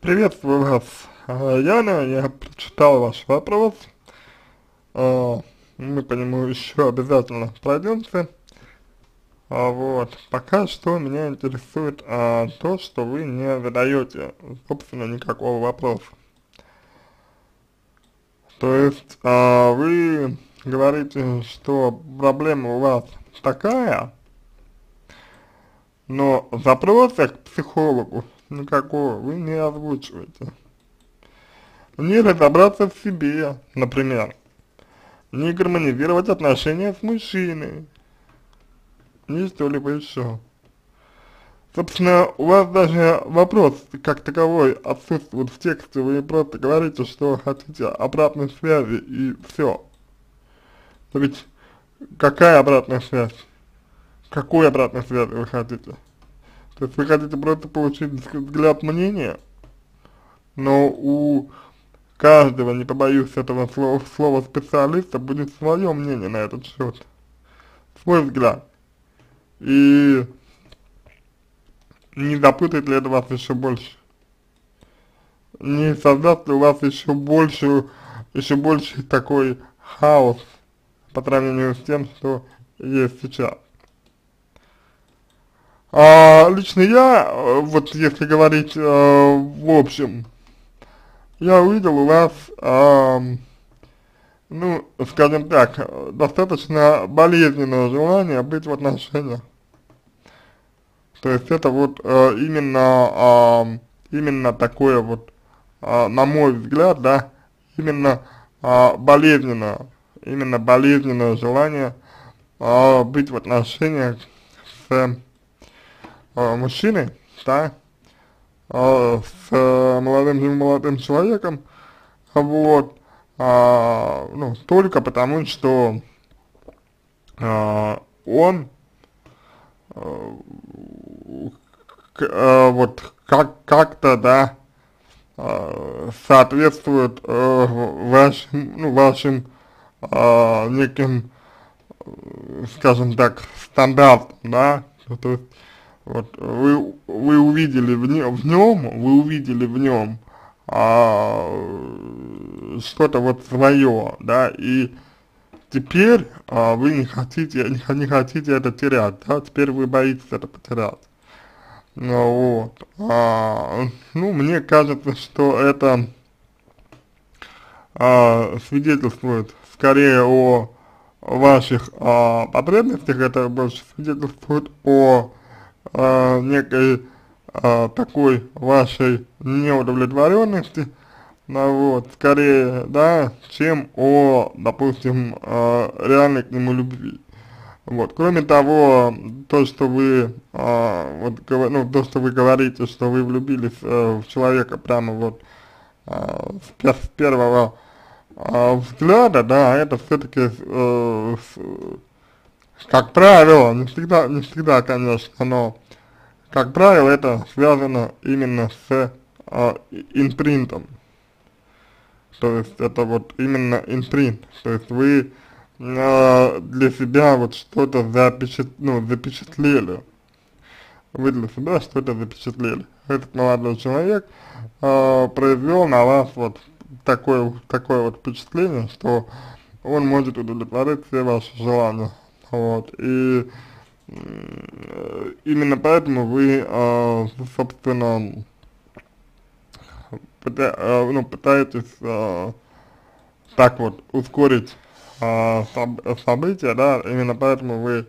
Приветствую вас, Яна. Я прочитал ваш вопрос. А, Мы по нему еще обязательно пройдемся. Вот. Пока что меня интересует то, что вы не задаете, собственно, никакого вопроса. То есть вы говорите, что проблема у вас такая, но запроса к психологу никакого вы не озвучиваете. Не разобраться в себе, например. Не гармонизировать отношения с мужчиной, ни что-либо еще. Собственно, у вас даже вопрос как таковой отсутствует в тексте, вы просто говорите, что хотите обратной связи и все. Но ведь какая обратная связь? Какой обратной связи вы хотите? То есть вы хотите просто получить взгляд мнения, но у каждого, не побоюсь этого слова специалиста, будет свое мнение на этот счет, свой взгляд. И не запутает ли это вас еще больше? Не создаст ли у вас еще больше такой хаос по сравнению с тем, что есть сейчас? Лично я, вот если говорить в общем, я увидел у вас, ну, скажем так, достаточно болезненное желание быть в отношениях. То есть это вот именно такое вот, на мой взгляд, да, именно болезненное желание быть в отношениях с мужчиной, да, с молодым человеком, вот, ну, только потому, что он вот как-то, да, соответствует вашим неким, скажем так, стандартам, да, ну, то есть вот вы увидели вы увидели в нем что-то вот свое, да, и теперь вы не хотите это терять, да, теперь вы боитесь это потерять. Ну вот, ну, мне кажется, что это свидетельствует скорее о ваших потребностях, это больше свидетельствует о некой такой вашей неудовлетворенности, ну вот, скорее, да, чем о, допустим, реальной к нему любви. Вот, кроме того, то, что вы, ну, то, что вы говорите, что вы влюбились в человека прямо вот с первого взгляда, да, это все-таки, как правило, не всегда, конечно, но, как правило, это связано именно с импринтом. То есть это вот именно импринт, то есть вы для себя вот что-то запечатлели, вы для себя что-то запечатлели. Этот молодой человек произвел на вас вот такое вот впечатление, что он может удовлетворить все ваши желания, вот, и именно поэтому вы, собственно, ну, пытаетесь так вот ускорить события, да, именно поэтому вы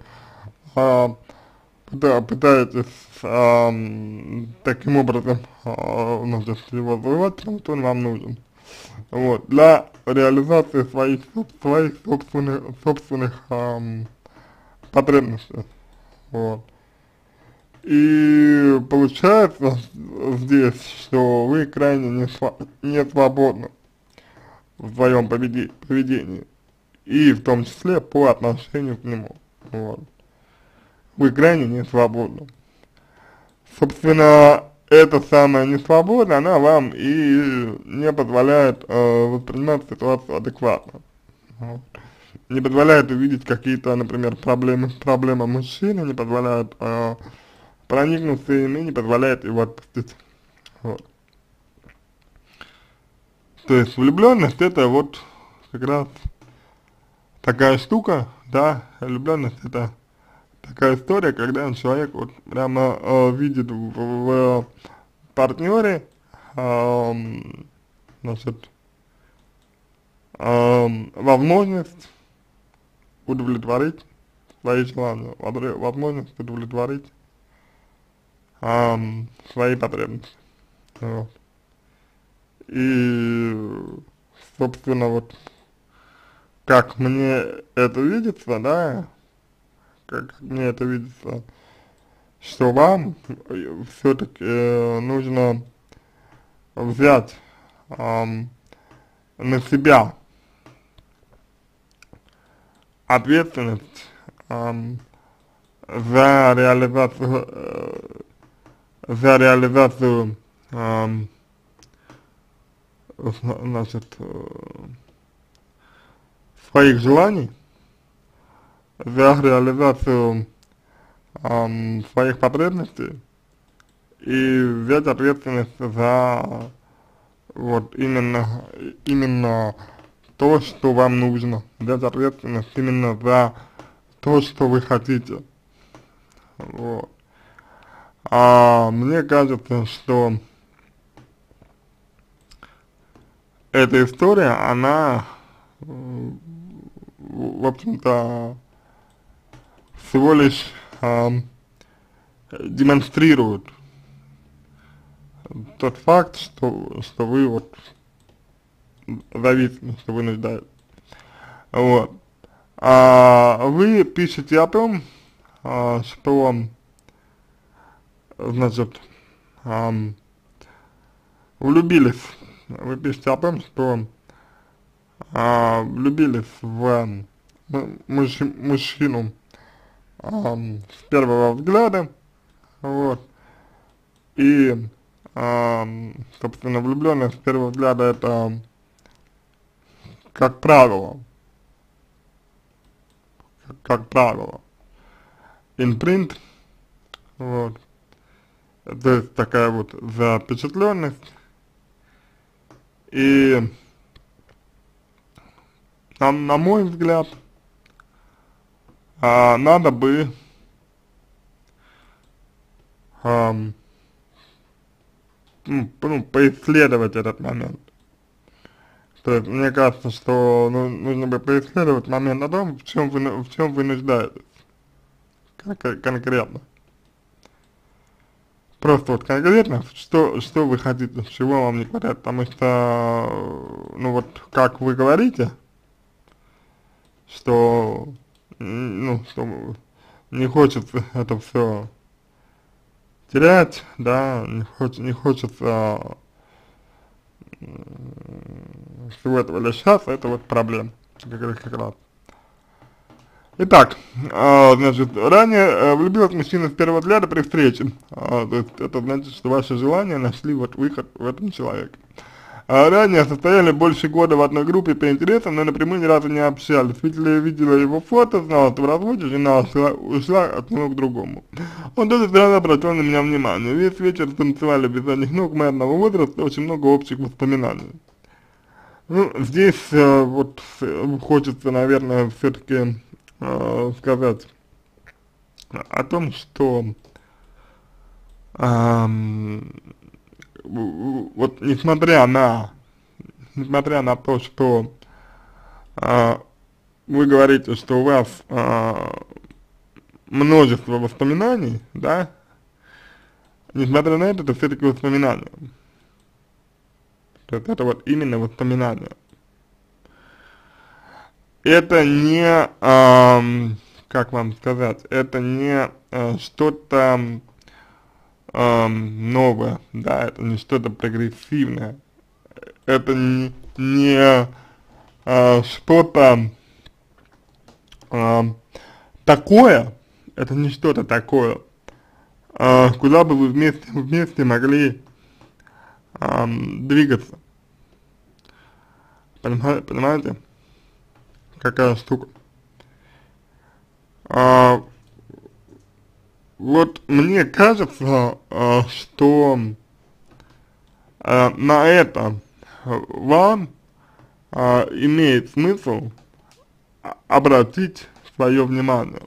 пытаетесь таким образом, ну, то есть его завоевать, потому что он вам нужен. Вот, для реализации своих собственных потребностей. Вот. И получается здесь, что вы крайне не свободны в своем поведении, и в том числе по отношению к нему. Вот. Вы крайне не свободны. Собственно, эта самая несвобода, она вам и не позволяет воспринимать ситуацию адекватно. Вот. Не позволяет увидеть какие-то, например, проблемы мужчины, не позволяет проникнуться ими, не позволяет его отпустить. Вот. То есть влюбленность это вот как раз такая штука, да, влюбленность это такая история, когда человек вот прямо видит в партнере, значит, возможность удовлетворить свои желания, возможность удовлетворить свои потребности. Вот. И, собственно, вот как мне это видится, да, как мне это видится, что вам все-таки нужно взять на себя ответственность за реализацию, значит, своих желаний, за реализацию своих потребностей и взять ответственность за вот именно то, что вам нужно, взять ответственность именно за то, что вы хотите. Вот. Мне кажется, что эта история, она, в общем-то, всего лишь демонстрирует тот факт, что вы вот зависимы, что вы нуждаетесь. Вот. Вы пишете о том, что, значит, влюбились, вы пишете о том, что влюбились в мужчину с первого взгляда, вот, и, собственно, влюбленность с первого взгляда это, как правило, импринт, вот, то есть такая вот запечатленность, и на мой взгляд, надо бы поисследовать этот момент. То есть мне кажется, что нужно бы поисследовать момент о том, в чем вы нуждаетесь конкретно. Просто вот конкретно, что вы хотите, чего вам не хватает, потому что, ну вот, как вы говорите, что, что не хочется это все терять, да, не хочется всего этого лишаться, это вот проблема, как раз. Итак, значит, ранее влюбилась мужчина с первого взгляда при встрече, то есть это значит, что ваши желания нашли вот выход в этом человеке. Ранее состояли больше года в одной группе по интересам, но напрямую ни разу не общались. Видела его фото, знала, что в разводе, жена ушла от одного к другому. Он тоже сразу обратил на меня внимание. Весь вечер танцевали без задних ног, мы одного возраста, очень много общих воспоминаний. Ну, здесь вот хочется, наверное, все-таки сказать о том, что вот несмотря на то, что вы говорите, что у вас множество воспоминаний, да, несмотря на это все-таки воспоминания. То есть это вот именно воспоминания. Это не, как вам сказать, это не что-то новое, да, это не что-то прогрессивное, это не что-то такое, это не что-то такое, куда бы вы вместе могли двигаться. Понимаете? Какая штука. Вот мне кажется, что на это вам имеет смысл обратить свое внимание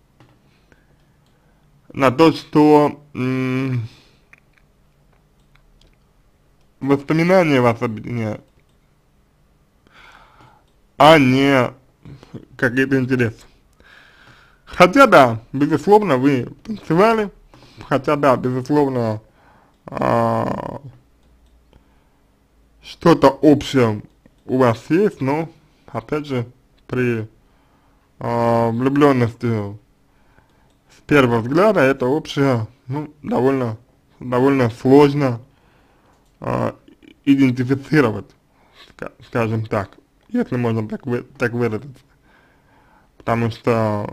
на то, что воспоминания вас объединяют, а не какие-то интересы. Хотя да, безусловно, вы танцевали, хотя да, безусловно, что-то общее у вас есть, но, опять же, при влюбленности с первого взгляда это общее, ну, довольно сложно идентифицировать, скажем так, если можно так выразиться. Потому что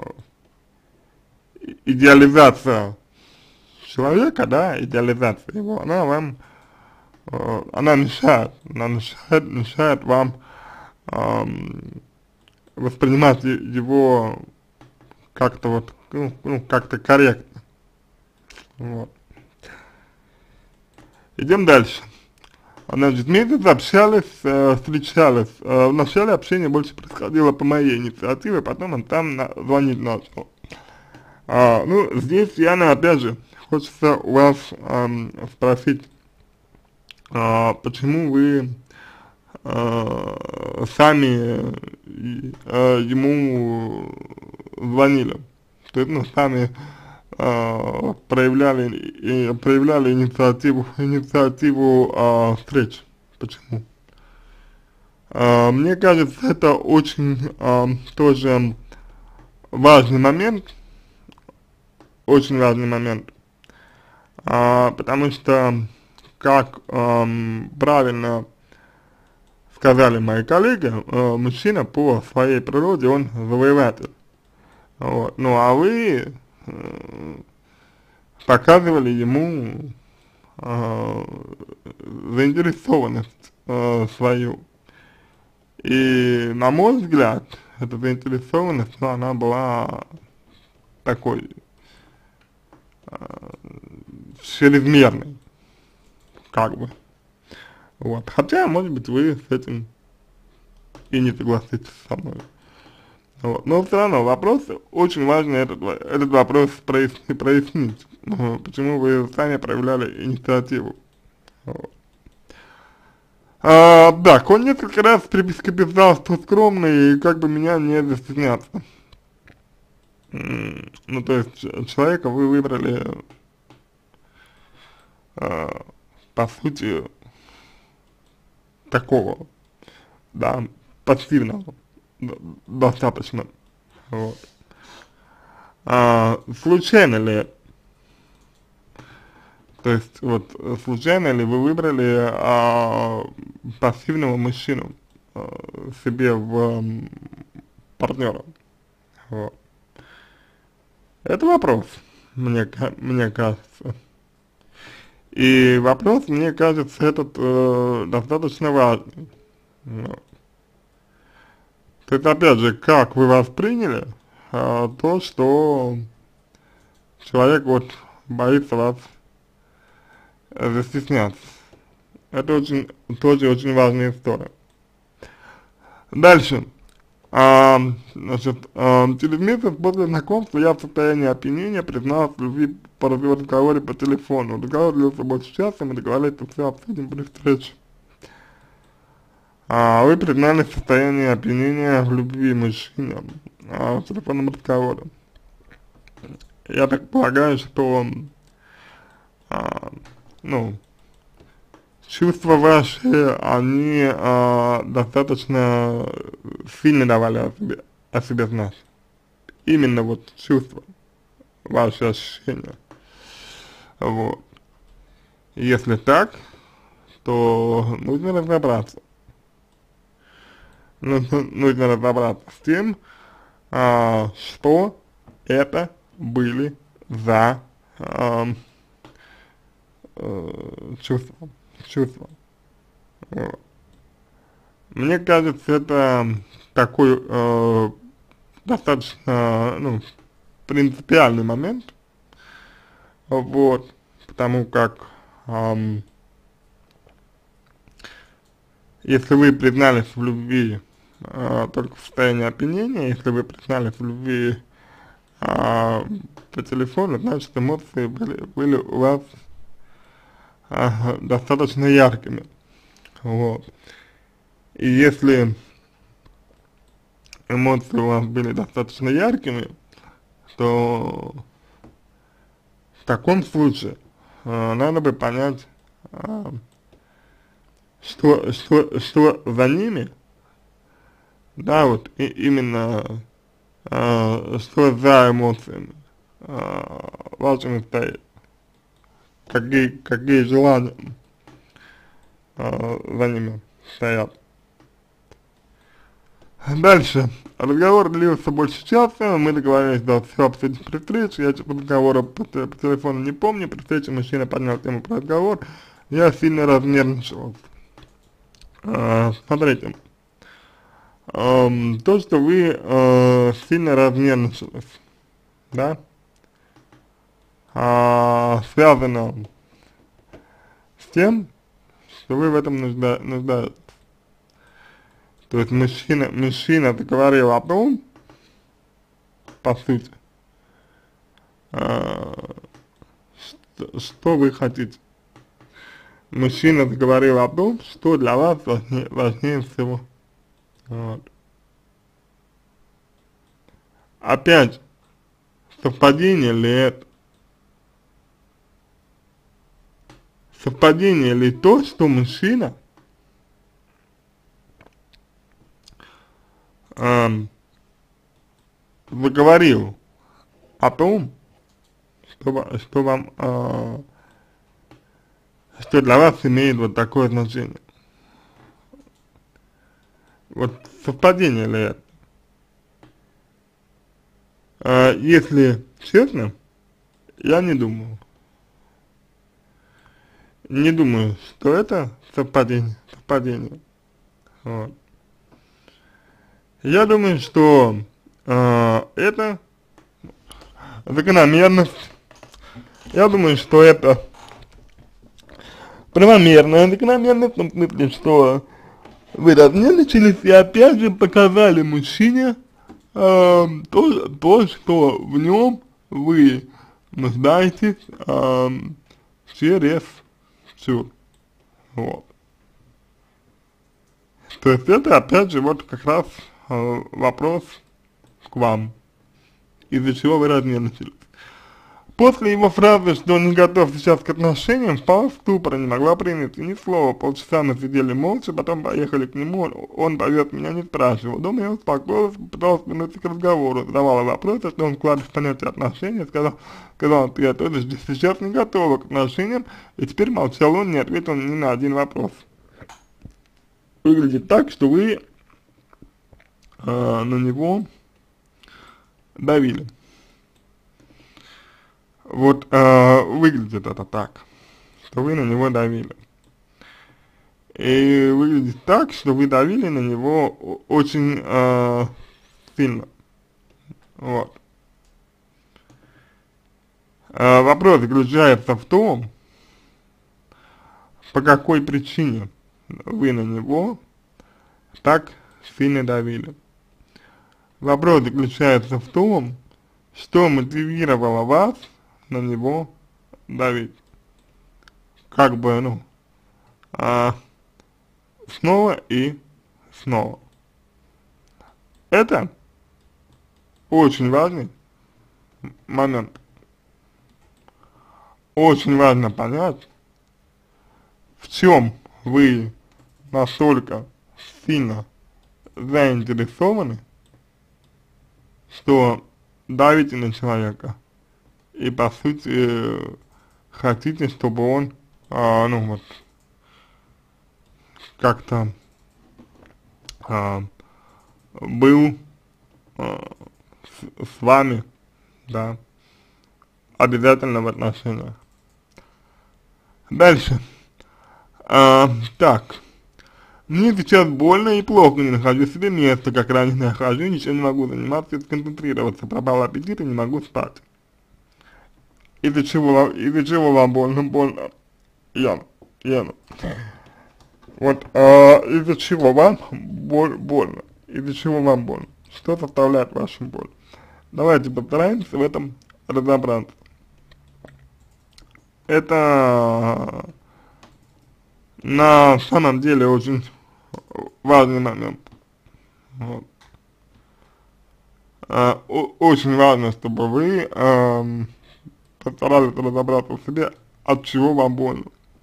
идеализация человека, да, идеализация его, она вам, она мешает вам воспринимать его как-то вот, ну, как-то корректно. Вот. Идем дальше. Значит, месяц общались, встречались. В начале общения больше происходило по моей инициативе, потом он там звонить начал. Ну, здесь, Яна, опять же, хочется у вас спросить, почему вы сами ему звонили? То есть, ну, сами проявляли инициативу встреч. Почему? Мне кажется, это очень тоже важный момент, потому что, как правильно сказали мои коллеги, мужчина по своей природе, он завоеватель. Вот. Ну, а вы показывали ему заинтересованность свою. И, на мой взгляд, эта заинтересованность, ну, она была такой чрезмерной, как бы. Вот. Хотя, может быть, вы с этим и не согласитесь со мной. Вот. Но все равно вопрос, очень важно этот вопрос прояснить, почему вы сами проявляли инициативу. Вот. Да, он несколько раз в приписке писал, что скромный и как бы меня не застесняться. Ну, то есть, человека вы выбрали, по сути, такого, да, пассивного, достаточно. Вот. Случайно ли, то есть, вот, случайно ли вы выбрали пассивного мужчину себе в партнера? Вот. Это вопрос, мне кажется. И вопрос, мне кажется, этот достаточно важный. Вот. То есть, опять же, как вы восприняли то, что человек вот боится вас застесняться. Это тоже очень важная история. Дальше. Значит, через месяц после знакомства я в состоянии опьянения признался в любви по разговоре по телефону. Разговор длился больше часа, мы договорились, что все обсудим при встрече. Вы признали состояние опьянения в любви мужчине в телефонном разговоре. Я так полагаю, что ну, чувства ваши, они достаточно сильно давали о себе знать. Именно вот чувства, ваши ощущения. Вот. Если так, то нужно разобраться. Нужно разобраться с тем, что это были за чувства. Вот. Мне кажется, это такой достаточно, ну, принципиальный момент, вот, потому как если вы признались в любви только в состоянии опьянения, если вы признались в любви по телефону, значит эмоции были у вас достаточно яркими, вот. И если эмоции у вас были достаточно яркими, то в таком случае надо бы понять, что за ними, да, вот именно что за эмоциями вашими стоит, какие желания за ними стоят. Дальше. Разговор длился больше часа, мы договорились, да, все обсудить при встрече, я разговора по телефону не помню, при встрече мужчина поднял тему про разговор, я сильно разнервничался. Смотрите, то, что вы сильно разнервничались, да, связано с тем, что вы в этом нуждаетесь. То есть мужчина заговорил о том, по сути, что вы хотите. Мужчина заговорил о том, что для вас важнее всего. Вот. Опять, совпадение ли это? Совпадение ли то, что мужчина заговорил о том, что вам, что для вас имеет вот такое значение? Вот совпадение ли это? Если честно, я не думаю. Не думаю, что это совпадение. Вот. Я думаю, что это закономерность. Я думаю, что это правомерная закономерность, в том смысле, что вы разнервничались и опять же показали мужчине то, что в нем вы нуждаетесь чересчур. Вот. То есть это опять же вот как раз вопрос к вам, из-за чего вы разнервничались. После его фразы, что он не готов сейчас к отношениям, впал в ступор, не могла принять ни слова. Полчаса мы сидели молча, потом поехали к нему, он повез меня, не спрашивал. Дома я успокоилась, пыталась вернуться к разговору, задавала вопросы, что он вкладывает в понятие отношений, сказал, что я тоже сейчас не готова к отношениям, и теперь молчал он, не ответил ни на один вопрос. Выглядит так, что вы на него давили. Вот выглядит это так, что вы на него давили. И выглядит так, что вы давили на него очень сильно. Вот. Вопрос заключается в том, по какой причине вы на него так сильно давили. Вопрос заключается в том, что мотивировало вас на него давить. Как бы, ну, снова и снова. Это очень важный момент. Очень важно понять, в чем вы настолько сильно заинтересованы, что давите на человека и по сути хотите, чтобы он, ну вот, как-то был с вами, да, обязательно в отношениях. Дальше. Так. Мне сейчас больно и плохо, не нахожу себе места, как раньше нахожу, ничего не могу заниматься и сконцентрироваться, пропал аппетит и не могу спать. Из-за чего вам больно? Яна. Вот, из-за чего вам больно? Из-за чего вам больно? Что составляет вашу боль? Давайте постараемся в этом разобраться. Это на самом деле очень важный момент. Вот. Очень важно, чтобы вы постарались разобраться в себе, от чего вам больно.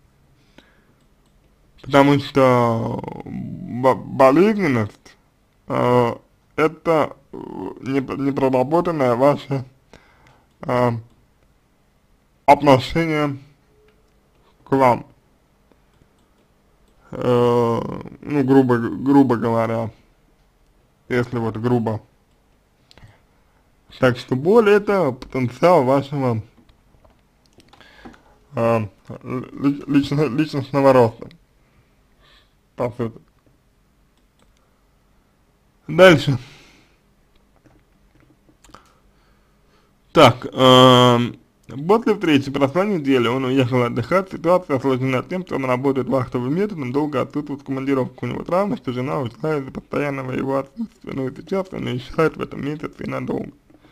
Потому что болезненность это непроработанное ваше э, отношение к вам. Ну, грубо говоря, если вот грубо. Так что боль это потенциал вашего личностного роста, по сути. Дальше. Так, после встречи прошла неделя, он уехал отдыхать, ситуация осложнена тем, что он работает вахтовым методом, долго отсутствует в командировку, у него травма, что жена ушла из-за постоянного его отсутствия, но и сейчас он уезжает в этом месяце и надолго.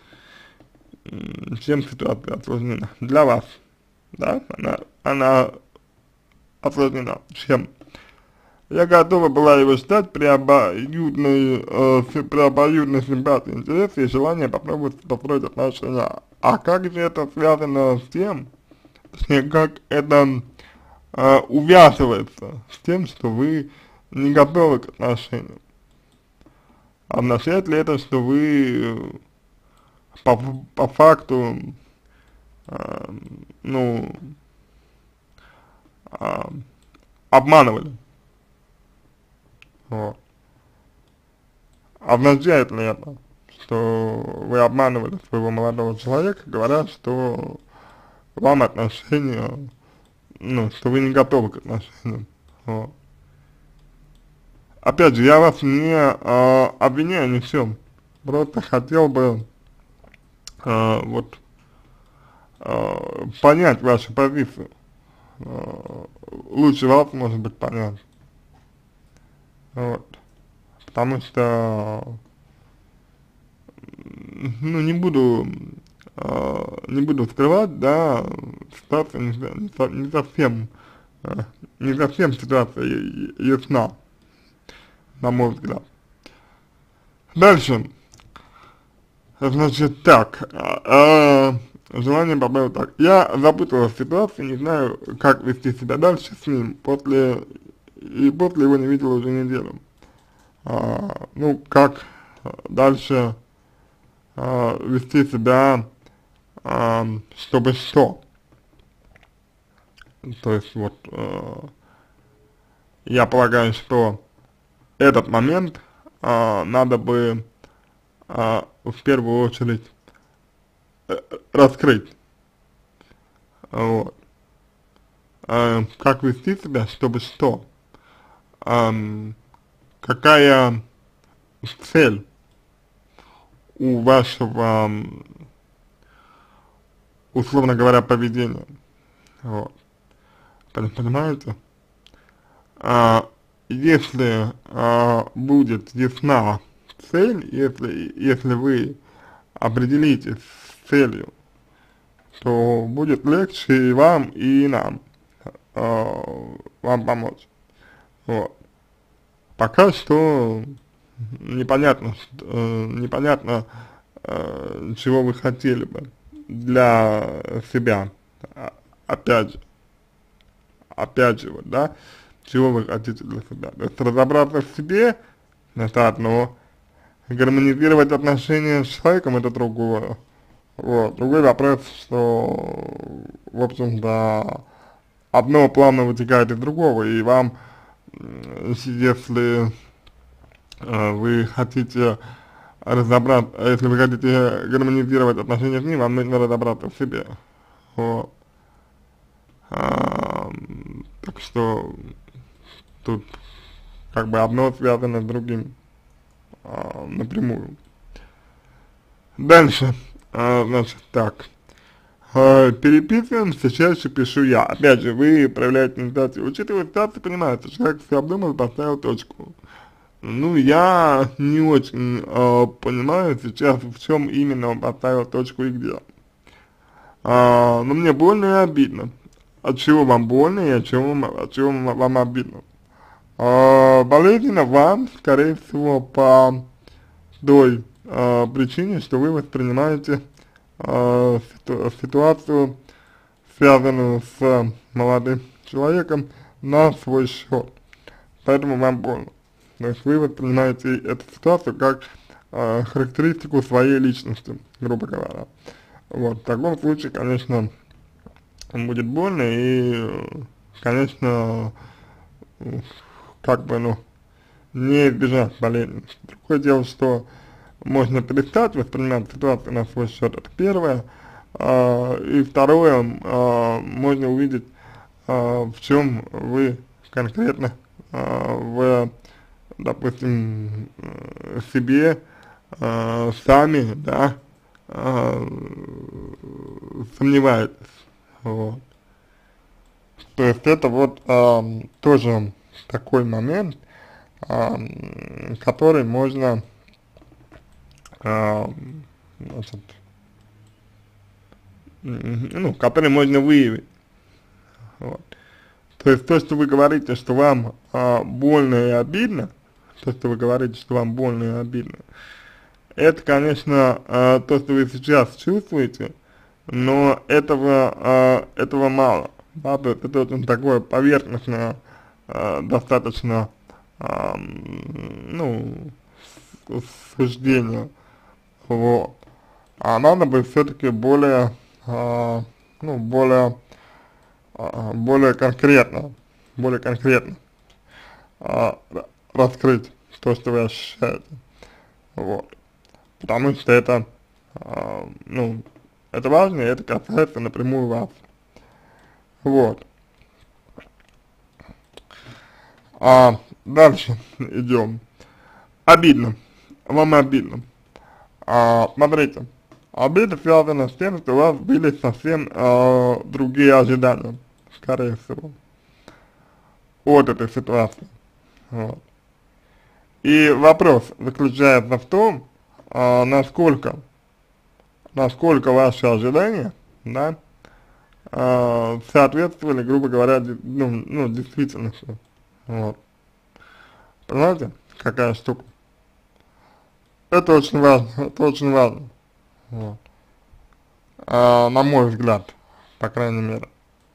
Чем ситуация осложнена? Для вас, да, она осложнена. Чем? Я готова была его ждать при обоюдной симпатии, интересе и желании попробовать построить отношения. А как же это связано с тем, точнее, как это увязывается с тем, что вы не готовы к отношениям? Означает ли это, что вы по факту, ну, обманывали? Вот. Означает ли это, что вы обманывали своего молодого человека, говоря, что вам отношения, ну, что вы не готовы к отношениям? Вот. Опять же, я вас не обвиняю ни в чем, просто хотел бы вот понять вашу позицию, лучше вас, может быть, понять. Вот. Потому что, ну, не буду скрывать, да, ситуация не совсем ситуация ясна, на мой взгляд. Дальше, значит, так, желание добавить так. Я запуталась в ситуации, не знаю, как вести себя дальше с ним, после его не видела уже неделю. Ну, как дальше вести себя, чтобы что? То есть, вот, я полагаю, что этот момент надо бы в первую очередь раскрыть. Вот. Как вести себя, чтобы что? Какая цель у вашего, условно говоря, поведения? Вот. Понимаете? Если будет ясна цель, если вы определитесь с целью, то будет легче и вам, и нам вам помочь. Вот. Пока что непонятно, чего вы хотели бы для себя. Опять же, вот, да, чего вы хотите для себя. То есть разобраться в себе — это одно, гармонизировать отношения с человеком — это другое. Вот. Другой вопрос, что, в общем-то, одно плавно вытекает из другого, и вам, если вы хотите если вы хотите гармонизировать отношения с ним, вам нужно разобраться в себе. Вот. Так что тут как бы одно связано с другим напрямую. Дальше, значит, так. Переписываемся, чаще пишу я. Опять же, вы проявляете инициативу. Учитывая ситуацию, понимаете, человек все обдумал, поставил точку. Ну, я не очень понимаю сейчас, в чем именно он поставил точку и где. Но мне больно и обидно. От чего вам больно и от чего вам обидно? Болезненно вам, скорее всего, по той причине, что вы воспринимаете ситуацию, связанную с молодым человеком, на свой счет. Поэтому вам больно. То есть вы воспринимаете эту ситуацию как характеристику своей личности, грубо говоря. Вот, в таком случае, конечно, будет больно и, конечно, как бы, ну, не избежать болезненности. Другое дело, что можно перестать воспринимать ситуацию на свой счет, это первое. И второе, можно увидеть, в чем вы конкретно допустим, себе сами, да, сомневаетесь. Вот. То есть это вот тоже такой момент, который можно, значит, ну, который можно выявить. Вот. То есть то, что вы говорите, что вам больно и обидно, то, что вы говорите, что вам больно и обидно, это, конечно, то, что вы сейчас чувствуете, но этого мало. Да, то есть это очень такое поверхностное, достаточно, ну, суждение. Вот. А надо бы все-таки более, ну, более конкретно раскрыть то, что вы ощущаете. Вот. Потому что это, ну, это важно, и это касается напрямую вас. Вот. Дальше идем. Обидно. Вам обидно. Смотрите. Обида связана с тем, что у вас были совсем другие ожидания, скорее всего, от этой ситуации. Вот. И вопрос заключается в том, насколько ваши ожидания, да, соответствовали, грубо говоря, ну, действительности. Вот. Понимаете, какая штука? Это очень важно, это очень важно. Вот. На мой взгляд, по крайней мере.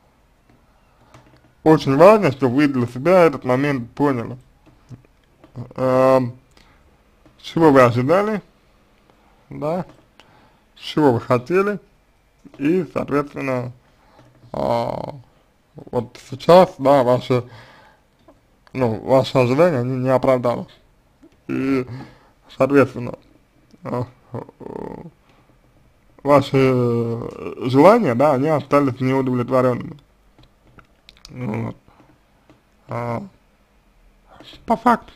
Очень важно, чтобы вы для себя этот момент поняли. Чего вы ожидали, да, чего вы хотели, и, соответственно, вот сейчас, да, ваши ожидания, они не оправдались. И, соответственно, ваши желания, да, они остались неудовлетворенными. Вот. По факту.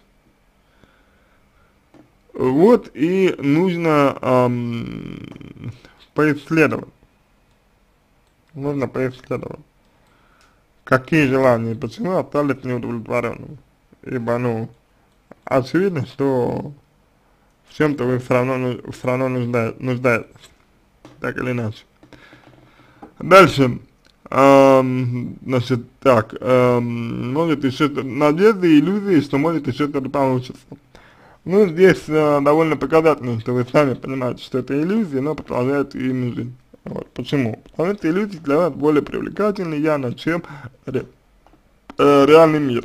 Вот и нужно поисследовать. Нужно поисследовать, какие желания и почему остались неудовлетворенными. Ибо, ну, очевидно, что в чем-то вы все равно нуждаетесь, так или иначе. Дальше, значит, так, может еще надежды, иллюзии, что может еще что-то получится. Ну, здесь довольно показательно, что вы сами понимаете, что это иллюзия, но продолжаете ими жить. Вот. Почему? Потому что иллюзии для вас более привлекательны явно, чем реальный мир.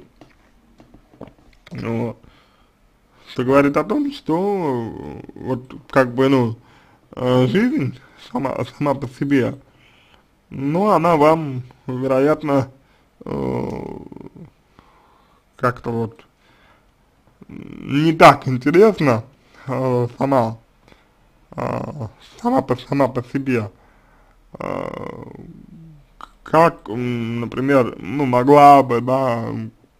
Вот. Что говорит о том, что вот как бы, ну, жизнь сама по себе, но она вам, вероятно, как-то вот не так интересна сама по себе, как, например, ну, могла бы, да,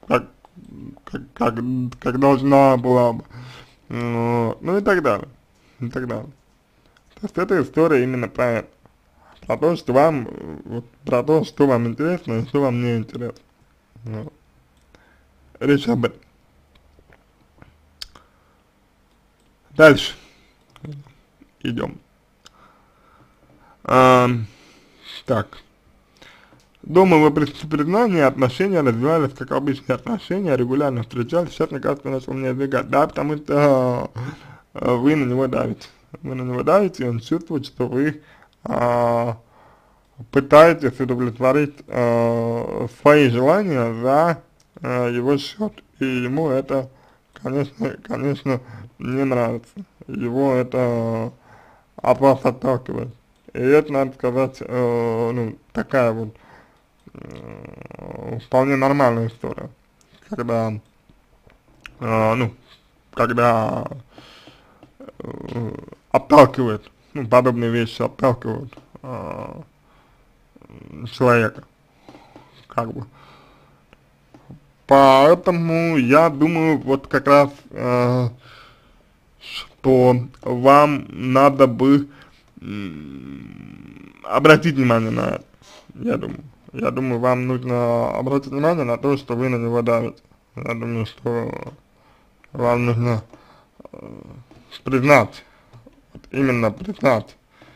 как должна была бы, ну и так далее, и так далее. То есть эта история именно про про то, что вам, вот, про то, что вам интересно и что вам не интересно. Вот. Речь об этом. Дальше идем. Так. Дома вы при признании отношения развивались как обычные отношения, регулярно встречались, сейчас, мне кажется, начал меня избегать. Да, потому что вы на него давите. Вы на него давите, и он чувствует, что вы пытаетесь удовлетворить свои желания за его счет. И ему это, конечно, не нравится. Его это от вас отталкивает. И это, надо сказать, ну, такая вот вполне нормальная история, когда, ну, когда отталкивает, ну, подобные вещи отталкивают человека, как бы. Поэтому я думаю, вот как раз, что вам надо бы обратить внимание на это, я думаю. Я думаю, вам нужно обратить внимание на то, что вы на него давите. Я думаю, что вам нужно признать, вот именно признать,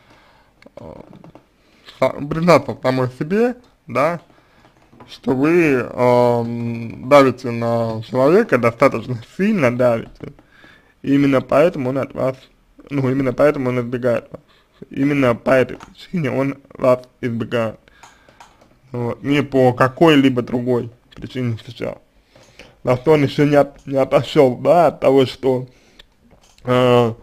признаться самой себе, да, что вы давите на человека, достаточно сильно давите. И именно поэтому он от вас, ну, именно поэтому он избегает вас. Именно по этой причине он вас избегает. Вот, не по какой-либо другой причине сейчас. На что он еще не отошел, да, от того, что от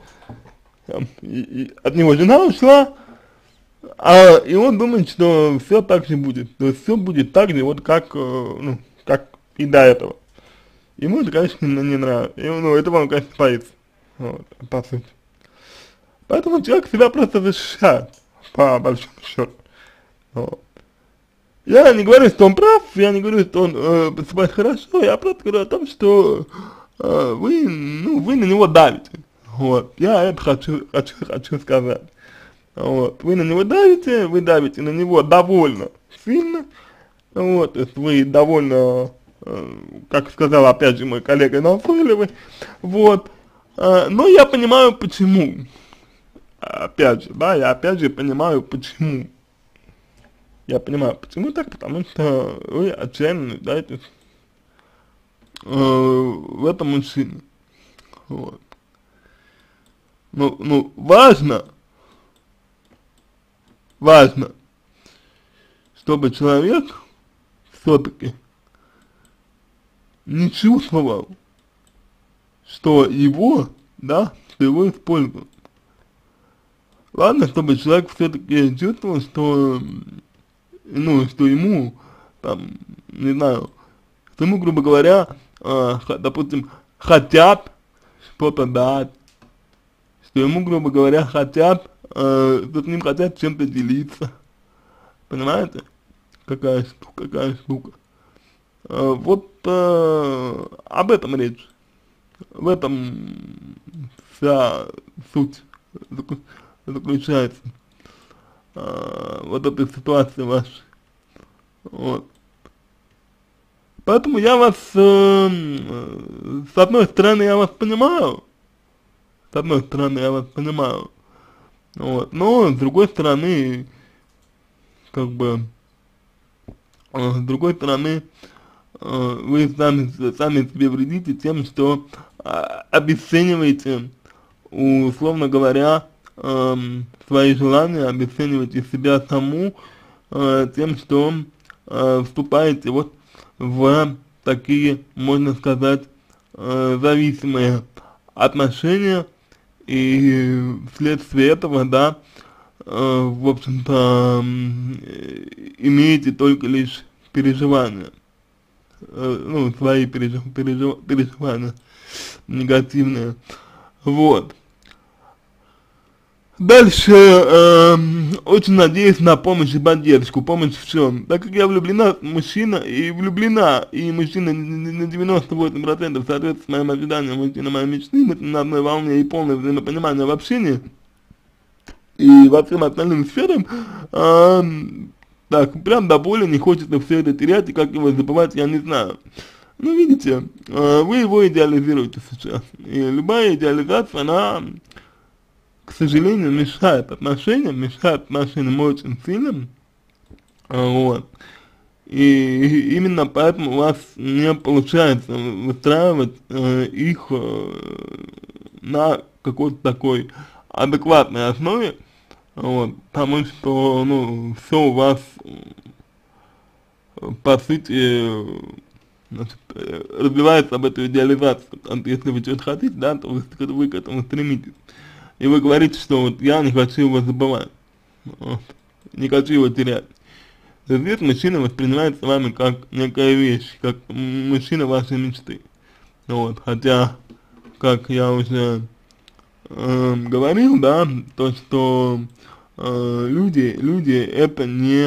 него жена ушла, и он думает, что все так же будет. То есть все будет так же, вот как, ну, как и до этого. Ему это, конечно, не нравится. Ну, это вам, конечно, боится. Вот, по сути. Поэтому человек себя просто защищает, по большому счету. Вот. Я не говорю, что он прав, я не говорю, что он поступает хорошо, я просто говорю о том, что вы на него давите. Вот, я это хочу сказать. Вот, вы на него давите, вы давите на него довольно сильно, вот, то есть вы довольно, как сказал опять же мой коллега назойливый, вот, но я понимаю почему, опять же, да, я опять же понимаю почему. Я понимаю, почему так, потому что вы отчаянно нуждаетесь в этом мужчине. Вот. Ну, важно, чтобы человек все-таки не чувствовал, что его, да, что его используют. Ладно, чтобы человек все-таки чувствовал, что, ну, что ему, там, не знаю, что ему, грубо говоря, допустим, хотят что-то дать, что ему, грубо говоря, хотят, что с ним хотят чем-то делиться, понимаете, какая штука. Вот об этом речь, в этом вся суть заключается. Вот этой ситуации вашей. Вот. Поэтому я вас, с одной стороны, я вас понимаю, вот, но с другой стороны, как бы, вы сами себе вредите тем, что обесцениваете, условно говоря, свои желания, обесцениваете себя саму тем, что вступаете вот в такие, можно сказать, зависимые отношения, и вследствие этого, да, в общем-то, имеете только лишь переживания, ну, свои переживания негативные, вот. Дальше, очень надеюсь на помощь и поддержку. Помощь в чем? Так как я влюблена, мужчина, и мужчина на 98% соответствует моим ожиданиям, мужчина моей мечты, мы на одной волне и полное взаимопонимание в общении, и во всем остальным сферам, а, так, прям до боли не хочется все это терять, и как его забывать, я не знаю. Ну, видите, вы его идеализируете сейчас, и любая идеализация, она, к сожалению, мешает отношениям очень сильно, вот. И именно поэтому у вас не получается выстраивать их на какой-то такой адекватной основе, вот, потому что, ну, все у вас, по сути, значит, развивается об эту идеализацию. Если вы что-то хотите, да, то вы к этому стремитесь. И вы говорите, что вот я не хочу его забывать, вот, не хочу его терять. Здесь мужчина воспринимается вами как некая вещь, как мужчина вашей мечты. Вот, хотя, как я уже говорил, да, то, что люди это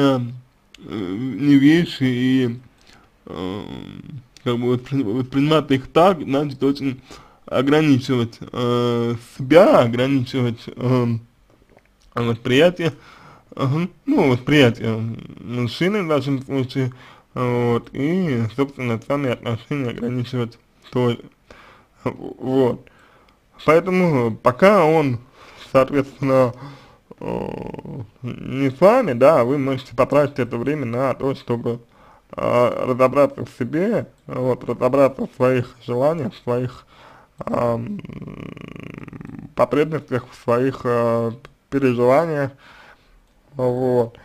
не вещи, и как бы воспринимать их так, значит очень ограничивать себя, ограничивать восприятие, ну, восприятие мужчины в нашем случае, вот, и, собственно, сами отношения ограничивать тоже, вот. Поэтому пока он, соответственно, не с вами, да, вы можете потратить это время на то, чтобы разобраться в себе, вот, разобраться в своих желаниях, в своих потребностях, в своих переживаниях, вот.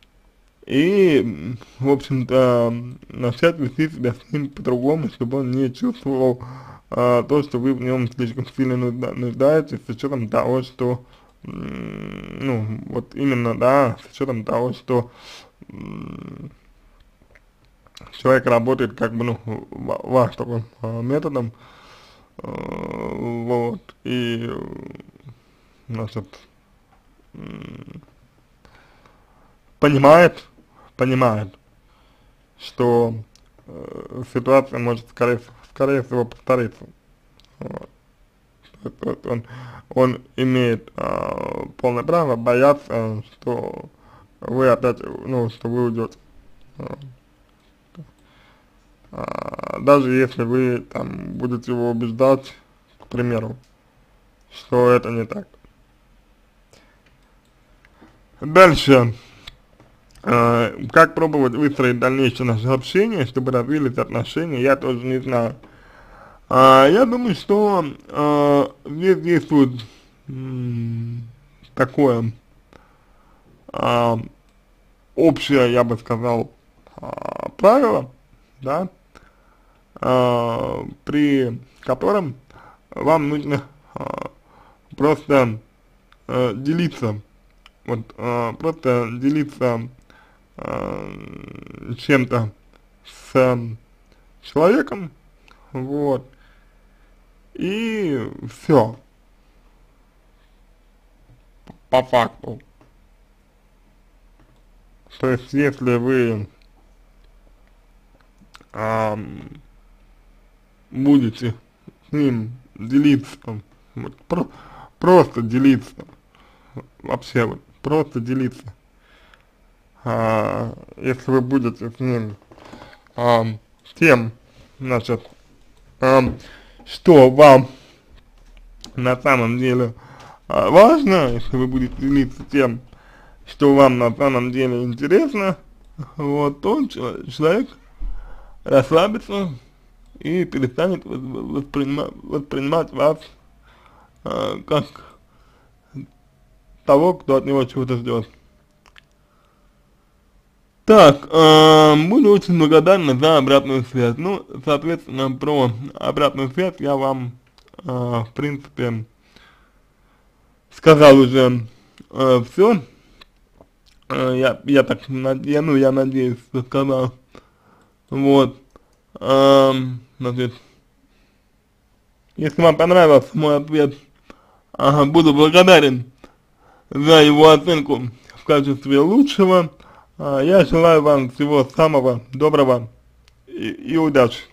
И, в общем-то, начать вести себя с ним по-другому, чтобы он не чувствовал то, что вы в нем слишком сильно нуждаетесь, с учетом того, что, ну, вот именно, да, с учетом того, что человек работает, как бы, ну, ваш таким методом, вот, и, значит, понимает, что ситуация может, скорее всего, повториться. Вот. Он имеет полное право бояться, что вы опять, ну, что вы уйдете. Даже если вы там будете его убеждать, к примеру, что это не так. Дальше. Как пробовать выстроить дальнейшее наше общение, чтобы развились отношения, я тоже не знаю. Я думаю, что здесь действует такое общее, я бы сказал, правило, да, при котором вам нужно просто делиться, вот, просто делиться чем-то с человеком, вот, и все, по факту. То есть, если вы будете с ним делиться, вот, просто делиться, вообще вот, просто делиться, если вы будете с ним тем, значит, что вам на самом деле важно, если вы будете делиться тем, что вам на самом деле интересно, вот, то человек расслабится и перестанет воспринимать вас как того, кто от него чего-то ждет. Так, буду очень благодарна за обратную связь. Ну, соответственно, про обратную связь я вам, в принципе, сказал уже все. Я так, я надеюсь, что сказал. Вот. Значит, если вам понравился мой ответ, буду благодарен за его оценку в качестве лучшего. Я желаю вам всего самого доброго и удачи.